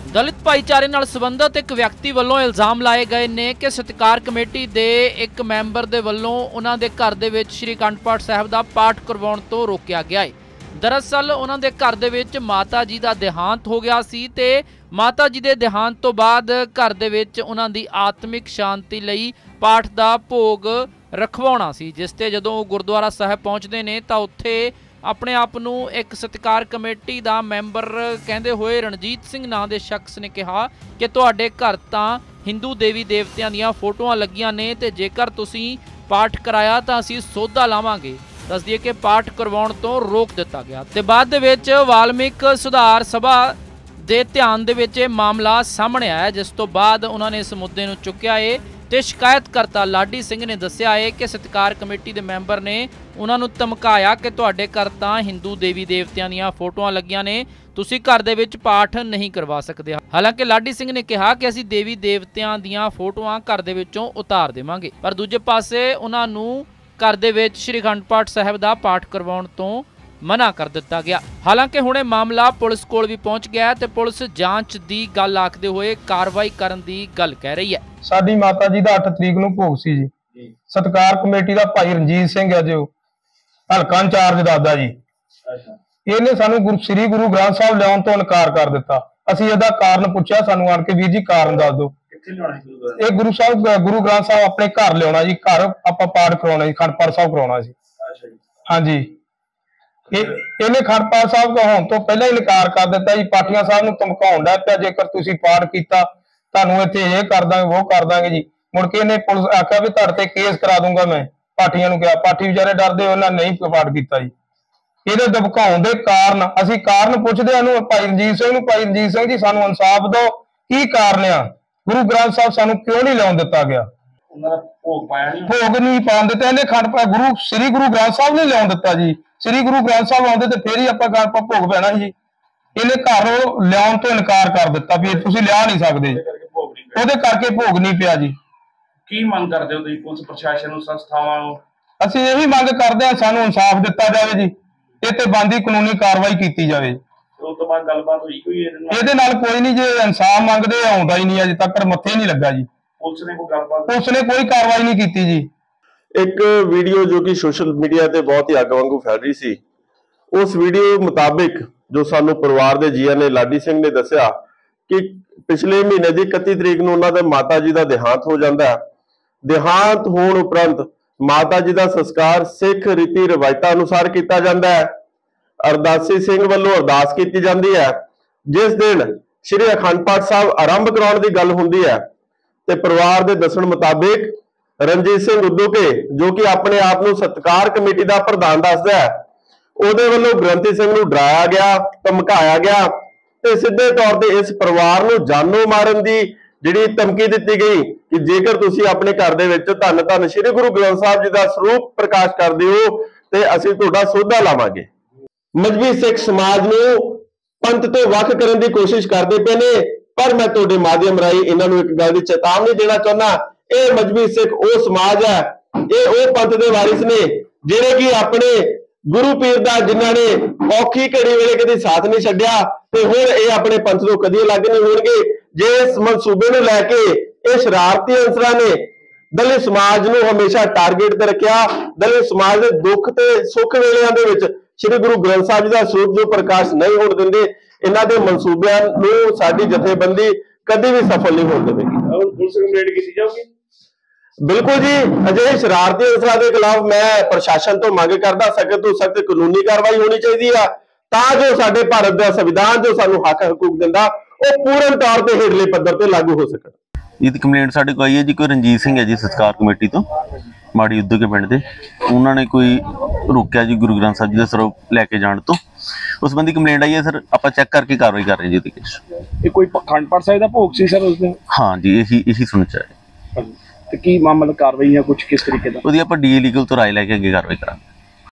दलित भाईचारे नाल संबंधित एक व्यक्ति वालों इल्जाम लाए गए ने कि सत्कार कमेटी दे एक मैंबर दे वालों उन्हां दे घर दे विच श्री अखंड पाठ साहिब दा पाठ करवाउण तो रोकिया गया है। दरअसल उन्हां दे घर दे विच माता जी दा देहांत हो गया सी ते माता जी दे देहांत तो बाद घर दे विच उन्हां दी आत्मिक शांति लई पाठ दा भोग रखवाउणा सी, जिस ते जदों गुरुद्वारा साहिब पहुंचदे ने तां उत्थे अपने आप नूं एक सत्कार कमेटी दा मैंबर कहंदे होए रणजीत सिंह नां दे शख्स ने कहा कि तुहाडे घर तां हिंदू देवी देवतियां दीयां फोटोआं लगियां ने ते जेकर तुसीं पाठ कराया तां असीं सोधा लावांगे। दस दिए कि पाठ करवाउण तो रोक दिता गया ते बाद दे विच वाल्मीक सुधार सभा दे ध्यान दे विच मामला सामने आया, जिस तो बाद उन्होंने इस मुद्दे नूं चुक्या है ते शिकायतकर्ता लाडी सिंह ने दस्सिया है कि सत्कार कमेटी के मैंबर ने उन्होंने धमकाया कि तुहाडे घर तां हिंदू देवी देवतियां दीयां फोटोआं लगियां ने, तुसीं घर दे विच पाठ नहीं करवा सकदे। हालांकि लाडी सिंह ने कहा कि असीं देवी देवतियां दीयां फोटोआं घर दे विचों उतार देवांगे, पर दूजे पासे उन्हां नूं घर दे विच श्री अखंड पाठ साहिब दा पाठ करवाउण तों मना कर दिता गया। हालांकि हुणे मामला पुलिस कोल भी पहुंच गया ते पुलिस जांच दी गल आखदे होए कार्रवाई करन दी गल कह रही है। साडी माता जी दा 8 तरीक नूं भोग सी जी। सत्कार कमेटी दा भाई रणजीत सिंह है जो हलका इंचार्ज दादा जी, इहने सानू श्री गुरु ग्रंथ साहिब लियाउण तो इनकार कर दिता। असीं इहदा कारण पुछया, सानू आण के वीर जी कारण दस दो। ਇਹ ਗੁਰੂ ਸਾਹਿਬ ਗੁਰੂ ਗ੍ਰੰਥ ਸਾਹਿਬ ਆਪਣੇ ਘਰ ਲਿਆਉਣਾ ਜੀ, ਘਰ ਆਪਾਂ ਪਾਠ ਕਰਾਉਣਾ ਜੀ, ਅਖੰਡ ਪਾਠ ਸਾਹਿਬ ਕਰਾਉਣਾ ਸੀ। ਹਾਂਜੀ, ਇਹਨੇ ਅਖੰਡ ਪਾਠ ਸਾਹਿਬ ਹੋਣ ਤੋਂ ਪਹਿਲਾਂ ਹੀ ਇਨਕਾਰ ਕਰ ਦਿੱਤਾ ਜੀ। ਪਾਠੀਆਂ ਸਾਹਿਬ ਨੂੰ ਧਮਕਾਉਣ ਦਾ ਪਿਆ, ਜੇਕਰ ਤੁਸੀਂ ਪਾਠ ਕੀਤਾ ਤੁਹਾਨੂੰ ਇੱਥੇ ਇਹ ਕਰ ਦਾਂਗੇ ਉਹ ਕਰ ਦਾਂਗੇ ਜੀ। ਮੁੜ ਕੇ ਇਹਨੇ ਪੁਲਿਸ ਆਖਿਆ ਵੀ ਤੁਹਾਡੇ ਤੇ ਕੇਸ ਕਰਾ ਦੂੰਗਾ ਮੈਂ। ਪਾਠੀਆਂ ਨੂੰ ਕਿਹਾ, ਪਾਠੀ ਵਿਚਾਰੇ ਡਰਦੇ, ਉਹਨਾਂ ਨਹੀਂ ਪਾਠ ਕੀਤਾ ਜੀ। ਇਹਦੇ ਧਮਕਾਉਣ ਦੇ ਕਾਰਨ ਅਸੀਂ ਕਾਰਨ ਪੁੱਛਦੇ ਇਹਨੂੰ ਭਾਈ ਰਣਜੀਤ ਸਿੰਘ ਨੂੰ, ਭਾਈ ਰਣਜੀਤ ਸਿੰਘ ਜੀ ਸਾਨੂੰ ਇਨਸਾਫ ਦਿਓ, ਕੀ ਕਾਰਨ ਆ? गुरु ग्रंथ साहब सानू क्यों नहीं लियाउण दिता गया? भोग नहीं पाउण दिता इहने खंड गुरु श्री गुरु ग्रंथ साहब नहीं लियाउण दिता जी। श्री गुरु ग्रंथ साहब आउंदे ते फिर ही आपां भोग पैना जी। इहने घर लियाउण तो इनकार कर दिता भी तुसीं लिया नहीं सकदे, ओहदे करके भोग नहीं पिया जी। की मंग करदे हो तुसीं पुलिस प्रशासन नूं, संस्थावां नूं? असीं यही मंग करदे हां सानू इंसाफ दिता जावे जी, इह ते बनदी कानूनी कार्रवाई कीती जावे। ਉਸ ਤੋਂ ਬਾਅਦ ਗੱਲਬਾਤ ਹੋਈ ਕੋਈ ਇਹਦੇ ਨਾਲ? ਕੋਈ ਨਹੀਂ, ਜੇ ਇਨਸਾਫ ਮੰਗਦੇ ਆਉਂਦਾ ਹੀ ਨਹੀਂ, ਅਜੇ ਤੱਕ ਮੱਥੇ ਨਹੀਂ ਲੱਗਾ ਜੀ। ਪੁਲਿਸ ਨੇ ਕੋਈ ਗੱਲਬਾਤ, ਪੁਲਿਸ ਨੇ ਕੋਈ ਕਾਰਵਾਈ ਨਹੀਂ ਕੀਤੀ ਜੀ। ਇੱਕ ਵੀਡੀਓ ਜੋ ਕਿ ਸੋਸ਼ਲ ਮੀਡੀਆ ਤੇ ਬਹੁਤ ਹੀ ਅੱਗ ਵਾਂਗੂ ਫੈਲ ਰਹੀ ਸੀ, ਉਸ ਵੀਡੀਓ ਮੁਤਾਬਿਕ ਜੋ ਸਾਨੂੰ ਪਰਿਵਾਰ ਦੇ ਜੀਆਂ ਨੇ ਲਾਡੀ ਸਿੰਘ ਨੇ ਦੱਸਿਆ ਕਿ ਪਿਛਲੇ ਮਹੀਨੇ ਦੀ 31 ਤਰੀਕ ਨੂੰ ਉਹਨਾਂ ਦੇ ਮਾਤਾ ਜੀ ਦਾ ਦੇਹਾਂਤ ਹੋ ਜਾਂਦਾ ਹੈ। ਦੇਹਾਂਤ ਹੋਣ ਉਪਰੰਤ ਮਾਤਾ ਜੀ ਦਾ ਸੰਸਕਾਰ ਸਿੱਖ ਰੀਤੀ ਰਵਾਇਤਾਂ ਅਨੁਸਾਰ ਕੀਤਾ ਜਾਂਦਾ ਹੈ। अरदासी सिंह वालों अरदास की जाती है, जिस दिन श्री अखंड पाठ साहब आरंभ कराने की गल होंदी है। ते परिवार के दस्सण मुताबिक रणजीत सिंह उद्दूके जो कि अपने आप को सत्कार कमेटी का प्रधान दसदा है, उहदे वालों ग्रंथी सिंह नूं डराया गया, धमकाया गया ते सीधे तौर पर इस परिवार नूं जानों मारन की जिहड़ी धमकी दी गई कि जेकर तुसीं अपने घर दे विच धन धन श्री गुरु ग्रंथ साहब जी का स्वरूप प्रकाश करदे हो ते असीं तुहाडा सोधा लावांगे। मजहबी सिख समाज नूं पंथ तो वख करने की कोशिश करते पे ने, पर मैं तुहाडे माध्यम राही इन्हां नूं एक गल दी चेतावनी देना चाहुंदा। ये मजहबी सिख वो समाज है, ये वो पंथ के वारिस ने जिहड़े कि अपने गुरु पीर दा जिन्हां ने औखी घड़ी वेले कदी साथ नहीं छड्डिया ते हुण ये अपने पंथ तो कदी अलग नहीं होणगे। जे इस मनसूबे नूं लैके ये शरारती अंसरां ने दलित समाज नूं हमेशा टारगेट ते रखिया। दलित समाज दे दुख ते सुख वेलिਆਂ ਦੇ ਵਿੱਚ श्री गुरु ग्रंथ साहब जी का स्वरूप जो प्रकाश नहीं होने देंगे, इन्हां दे मनसूबिਆਂ ਨੂੰ साडी जथेबंदी कभी भी सफल नहीं होने देगी। पुलिस कंप्लेंट की जाऊगी? बिल्कुल जी, अजिहे शरारती अंसरां के खिलाफ मैं प्रशासन तो मंग करदा सख्त तो सख्त कानूनी कार्रवाई होनी चाहिए है, तां जो साडे भारत का संविधान जो सानू हक हकूक दिंदा वो पूर्ण तौर पर हेठले पद्धर ते लागू हो सकण। ਇਹ ਕੰਪਲੇਂਟ ਸਾਡੇ ਕੋਲ ਆਈ ਹੈ ਜੀ, ਕੋਈ ਰਣਜੀਤ ਸਿੰਘ ਹੈ ਜੀ ਸਤਕਾਰ ਕਮੇਟੀ ਤੋਂ ਮਾੜੀ ਉਦੋਂ ਕੇ ਪਿੰਡ ਦੇ, ਉਹਨਾਂ ਨੇ ਕੋਈ ਰੋਕਿਆ ਜੀ ਗੁਰੂ ਗ੍ਰੰਥ ਸਾਹਿਬ ਜੀ ਦਾ ਸਰੂਪ ਲੈ ਕੇ ਜਾਣ ਤੋਂ। ਉਸ ਸੰਬੰਧੀ ਕੰਪਲੇਂਟ ਆਈ ਹੈ ਸਰ, ਆਪਾਂ ਚੈੱਕ ਕਰਕੇ ਕਾਰਵਾਈ ਕਰ ਰਹੇ ਜੀ ਉਹਦੇ ਕੇਸ। ਇਹ ਕੋਈ ਅਖੰਡ ਪਾਠ ਸਾਹਿਬ ਦਾ ਭੋਗ ਸੀ ਸਰ ਉਸ ਦਿਨ? ਹਾਂ ਜੀ, ਇਹੀ ਸੁਣਿਆ ਹੈ। ਤੇ ਕੀ ਮਾਮਲਾ ਕਾਰਵਾਈ ਹੈ ਕੁਝ ਕਿਸ ਤਰੀਕੇ ਦਾ? ਉਹਦੀ ਆਪਾਂ ਡੀ ਲੀਗਲ ਤੋਂ ਰਾਏ ਲੈ ਕੇ ਅੱਗੇ ਕਾਰਵਾਈ ਕਰਾਂਗੇ।